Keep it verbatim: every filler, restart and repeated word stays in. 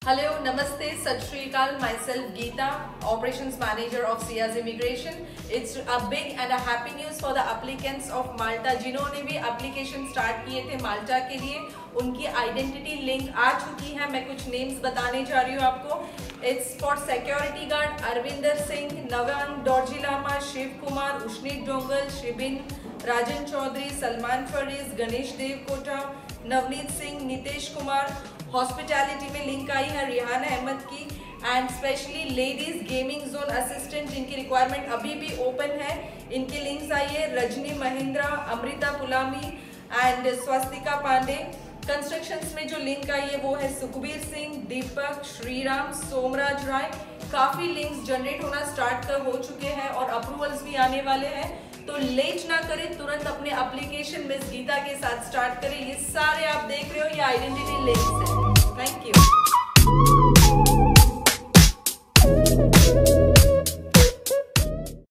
Hello, Namaste, Sat Shri Akal. Myself Geeta, Operations Manager of C I A S Immigration. It's a big and a happy news for the applicants of Malta. जिन्होंने भी application start किए थे माल्टा के लिए, उनकी identity link आ चुकी है. मैं कुछ names बताने जा रही हूँ आपको. It's for security guard Arvinder Singh, Navan Dorjilama, Shiv Kumar, Ushneet Dongal, Shibin, Rajan Chaudhary, Salman Fariz, Ganesh Dev Kota, Navneet Singh, Nitesh Kumar. Hospitality में लिंक आई है रिहाना अहमद की. And specially ladies gaming zone assistant जिनकी रिक्वायरमेंट अभी भी ओपन है, इनकी लिंक्स आई है. रजनी महिंद्रा, अमृता पुलामी एंड स्वस्तिका पांडे. कंस्ट्रक्शंस में जो लिंक आई है वो है सुखबीर सिंह, दीपक, श्रीराम, सोमराज राय. काफ़ी लिंक्स जनरेट होना स्टार्ट कर हो चुके हैं और अप्रूवल्स भी आने वाले हैं. तो लेट ना करें, तुरंत अपने एप्लीकेशन मिस गीता के साथ स्टार्ट करें. ये सारे आप देख रहे हो ये आइडेंटिटी लिंक्स हैं. Thank you.